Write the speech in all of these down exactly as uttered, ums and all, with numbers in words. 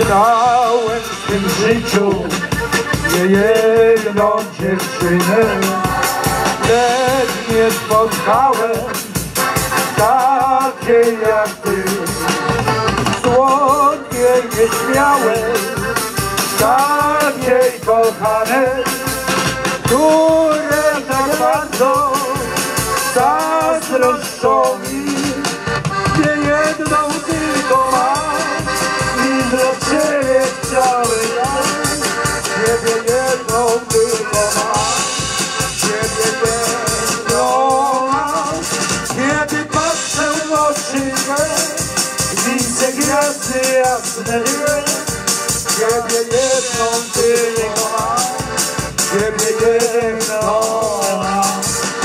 Znałem w tym życiu niejedną dziewczynę, lecz nie spotkałem takiej jak ty. Słodkiej, nieśmiałej, takiej kochanej, które tak bardzo zazdroszczą mi. Niejedną tylko mam i dla ciebie cały raz. Ciebie jedną tylko mam, ciebie jedną mam. Kiedy patrzę w oczy twe, widzę gwiazdy jasne. Ciebie jedną tylko mam, ciebie jedną mam.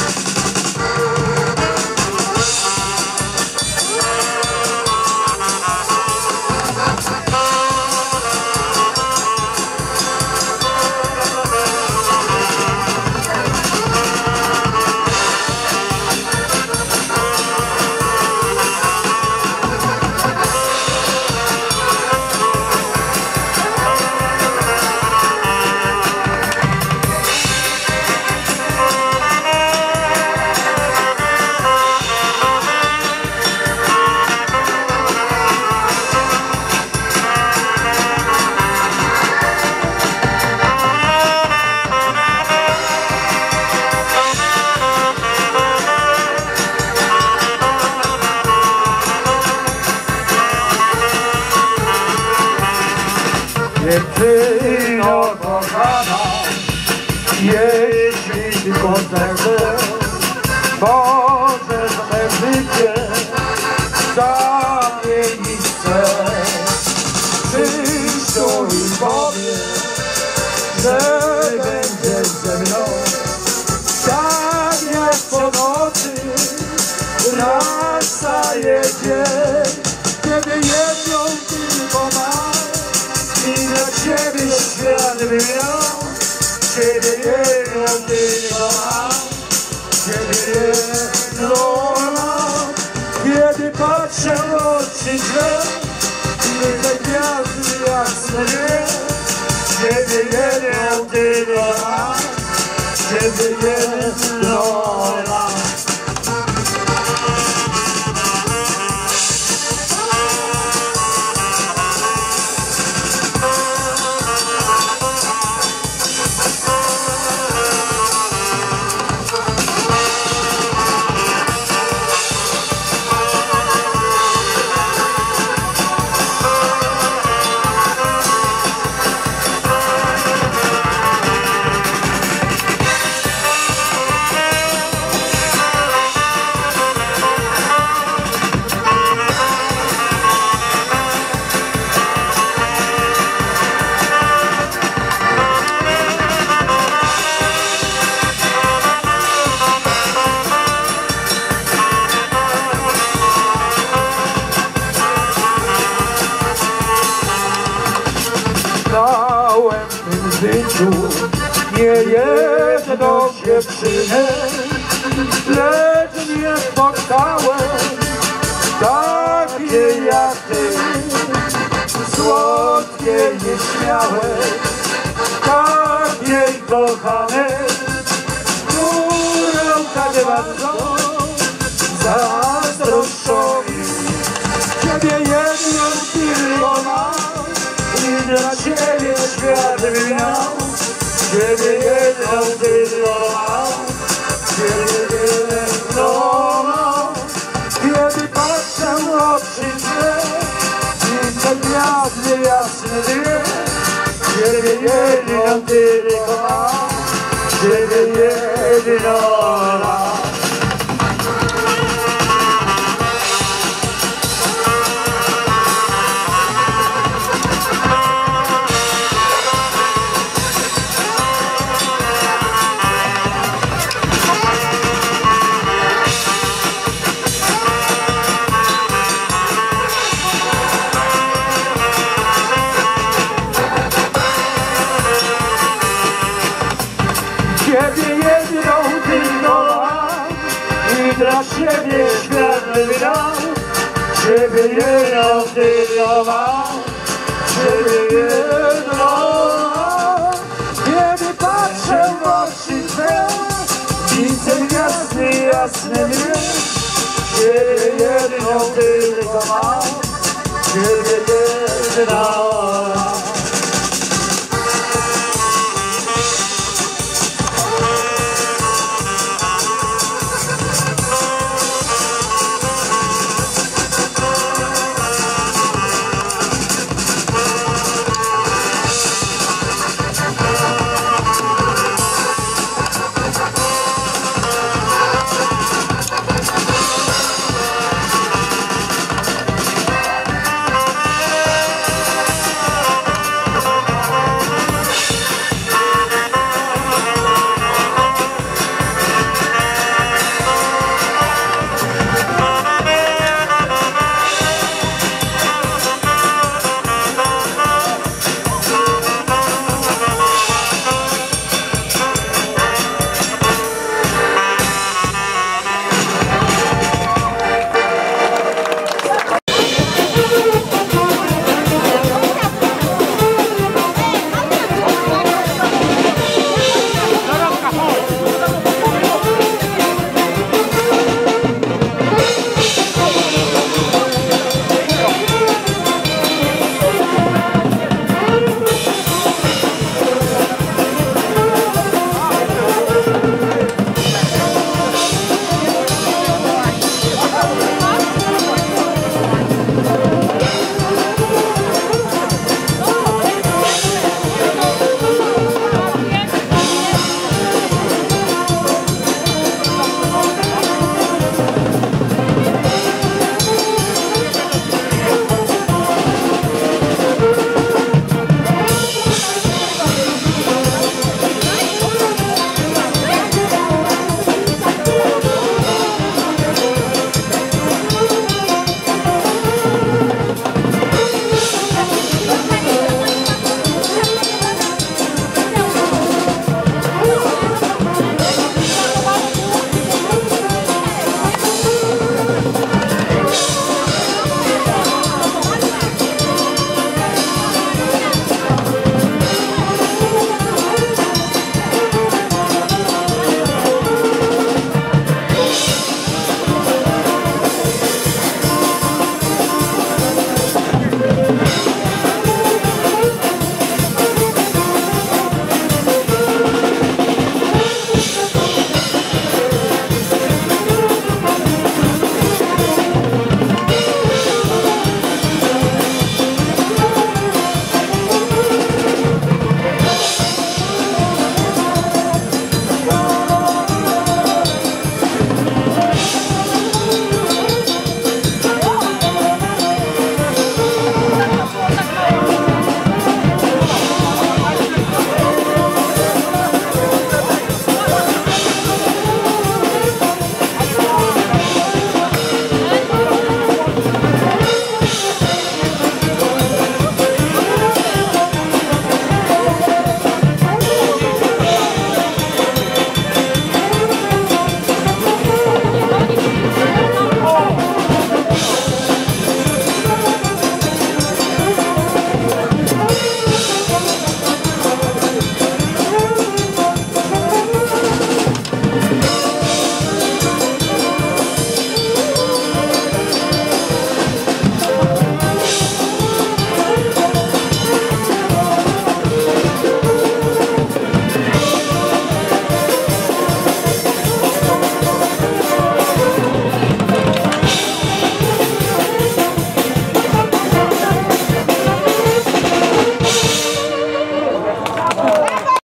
Dziewczyno kochana, jeśli tylko zechcesz, możesz me życie zamienić chcesz. Przyszło i powiedz, że będziesz ze mną, tak jak po nocy nastaje dzień. Ciebie jedną tylko mam i dla ciebie świat by miał. Ciebie jedną tylko mam, ciebie jedną mam. Kiedy patrzę w oczy twe, widzę gwiazdy jasne. Ciebie jedną tylko mam, ciebie jedną mam. Znałem w tym życiu niejedną dziewczynę, lecz nie spotkałem takiej jak ty. Słodkiej, nieśmiałej, takiej kochanej, którą tak bardzo zazdroszczą mi. Ciebie jedną tylko mam i dla ciebie świat by miał. Ciebie jedną tylko mam, ciebie jedną mam. Kiedy patrzę w oczy twe, widzę gwiazdy jasne dwie. Ciebie jedną tylko mam, ciebie jedną mam. Ciebie jedną tylko mam i dla ciebie świat by dał. Ciebie jedną tylko mam, Ciebie jedno, kiedy patrzę w oczy Twe, widzę gwiazdy jasne mnie. Ciebie jedno tylko mam, Ciebie jedno.